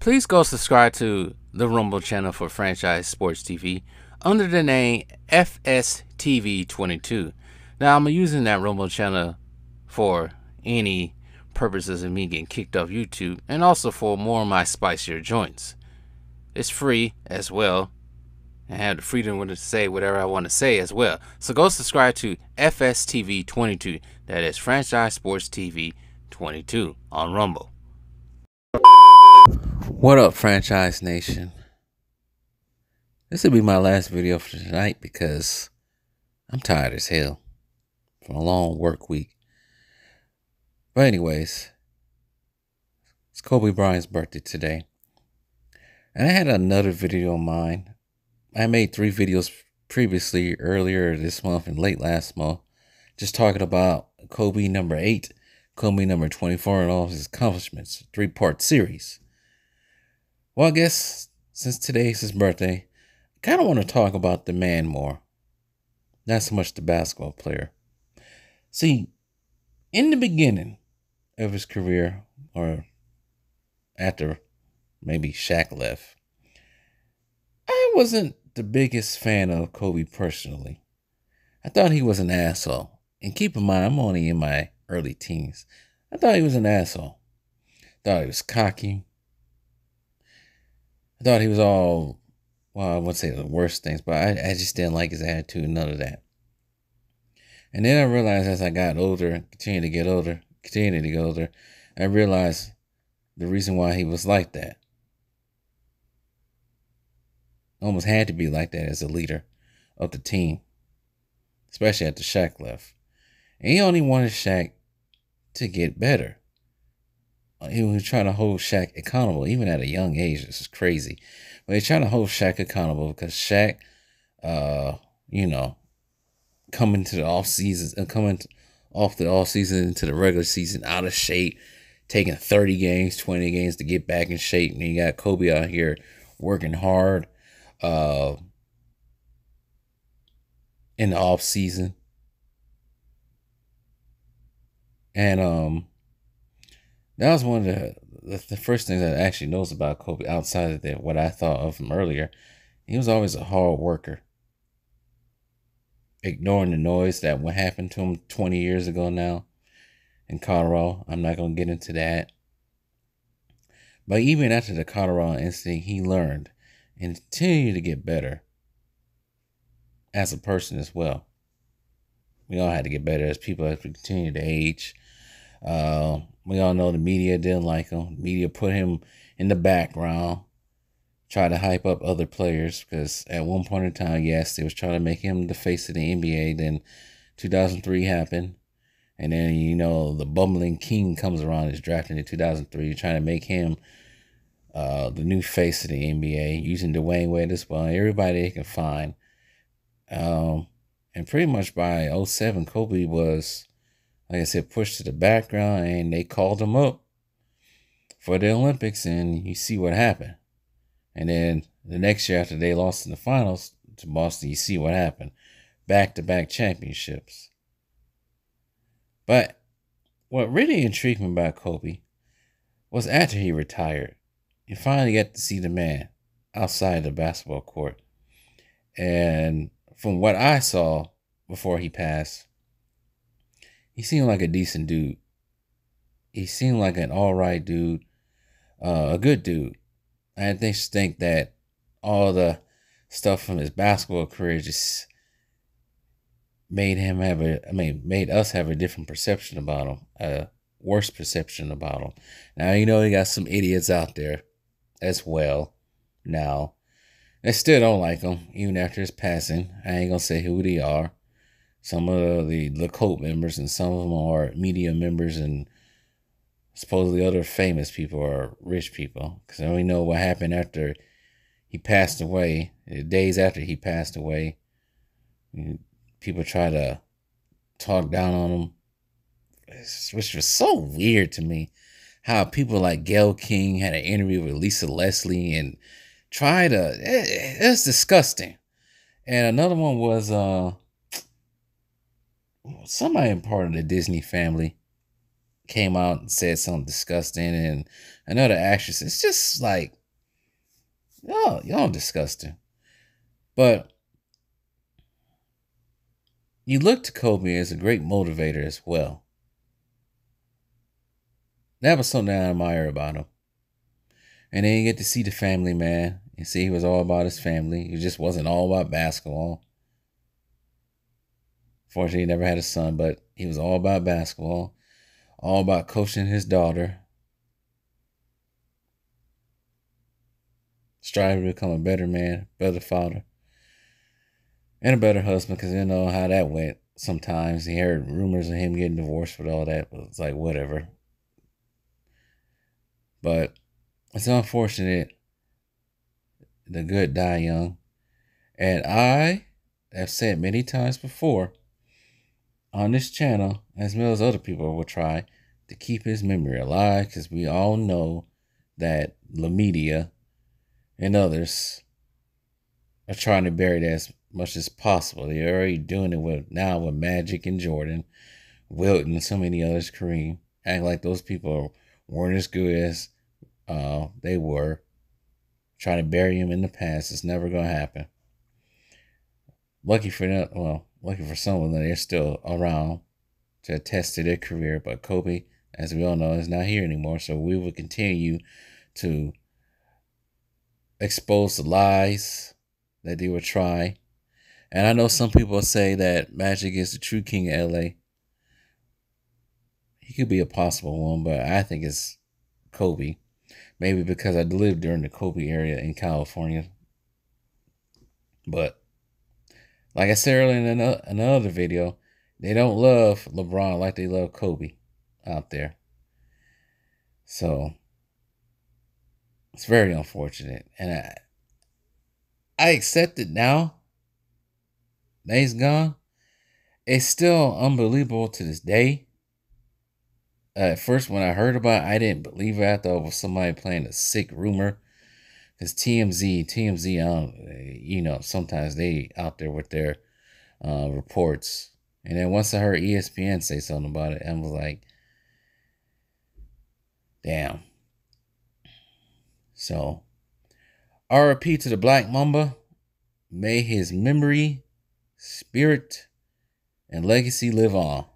Please go subscribe to the Rumble channel for Franchise Sports TV under the name FSTV22. Now, I'm using that Rumble channel for any purposes of me getting kicked off YouTube and also for more of my spicier joints. It's free as well, and I have the freedom to say whatever I want to say as well. So go subscribe to FSTV22. That is Franchise Sports TV 22 on Rumble. What up, Franchise Nation? This will be my last video for tonight because I'm tired as hell from a long work week. But anyways, it's Kobe Bryant's birthday today. And I had another video of mine. I made 3 videos previously, earlier this month and late last month, just talking about Kobe number 8, Kobe number 24, and all his accomplishments. 3-part series. Well, I guess since today's his birthday, I kind of want to talk about the man more. Not so much the basketball player. See, in the beginning of his career, or after maybe Shaq left, I wasn't the biggest fan of Kobe personally. I thought he was an asshole. And keep in mind, I'm only in my early teens. I thought he was an asshole. Thought he was cocky. I thought he was all, well, I wouldn't say the worst things, but I just didn't like his attitude, none of that. And then I realized as I got older, continued to get older, I realized the reason why he was like that. Almost had to be like that as a leader of the team, especially after Shaq left. And he only wanted Shaq to get better. He was trying to hold Shaq accountable, even at a young age. This is crazy. But he's trying to hold Shaq accountable because Shaq, coming to the off season, coming off the off season into the regular season out of shape, taking 30 games, 20 games to get back in shape. And you got Kobe out here working hard in the off season. And that was one of the first things I actually noticed about Kobe outside of what I thought of him earlier. He was always a hard worker. Ignoring the noise that what happened to him 20 years ago now in Colorado. I'm not going to get into that. But even after the Colorado incident, he learned and continued to get better as a person as well. We all had to get better as people as we continue to age. We all know the media didn't like him. The media put him in the background, tried to hype up other players because at one point in time, yes, they was trying to make him the face of the NBA. Then 2003 happened. And then, the bumbling king comes around, is drafted in 2003, trying to make him the new face of the NBA, using Dwayne Wade as well. Everybody they can find. And pretty much by 2007, Kobe was, like I said, pushed to the background, and they called him up for the Olympics, and you see what happened. And then the next year after they lost in the finals to Boston, you see what happened. Back-to-back championships. But what really intrigued me about Kobe was after he retired, you finally got to see the man outside the basketball court. And from what I saw before he passed, he seemed like a decent dude. He seemed like an all right dude, a good dude. I just think that all the stuff from his basketball career just made us have a different perception about him, a worse perception about him. Now, you got some idiots out there as well now that still don't like him, even after his passing. I ain't gonna say who they are. Some of the cult members, and some of them are media members, and supposedly other famous people or rich people. Because I only know what happened after he passed away. Days after he passed away, people try to talk down on him, which was so weird to me. How people like Gayle King had an interview with Lisa Leslie and it's disgusting. And another one was somebody in part of the Disney family. came out and said something disgusting, and another actress. It's just like, y'all disgusting. But you look to Kobe as a great motivator as well. That was something I admire about him. And then you get to see the family man. You see, he was all about his family. He just wasn't all about basketball. Fortunately, he never had a son, but he was all about basketball, all about coaching his daughter, striving to become a better man, better father, and a better husband, because you know how that went. Sometimes he heard rumors of him getting divorced with all that, but it's like, whatever. But it's unfortunate the good die young. And I have said many times before on this channel, as well as other people will try, to keep his memory alive, because we all know that the media and others are trying to bury it as much as possible. They're already doing it with Magic and Jordan, Wilt, and so many others, Kareem, acting like those people weren't as good as they were. Trying to bury him in the past. It's never going to happen. Lucky for them, lucky for some of them, they're still around to attest to their career. But Kobe, as we all know, is not here anymore. So we will continue to expose the lies that they would try. And I know some people say that Magic is the true king of LA. He could be a possible one, but I think it's Kobe. Maybe because I lived during the Kobe area in California. But like I said earlier in another video, they don't love LeBron like they love Kobe out there. So it's very unfortunate. And I accept it now that he's gone. It's still unbelievable to this day. At first, when I heard about it, I didn't believe it. I thought it was somebody playing a sick rumor. Because TMZ, sometimes they out there with their reports. And then once I heard ESPN say something about it, I was like, damn. So, RIP to the Black Mamba. May his memory, spirit, and legacy live on.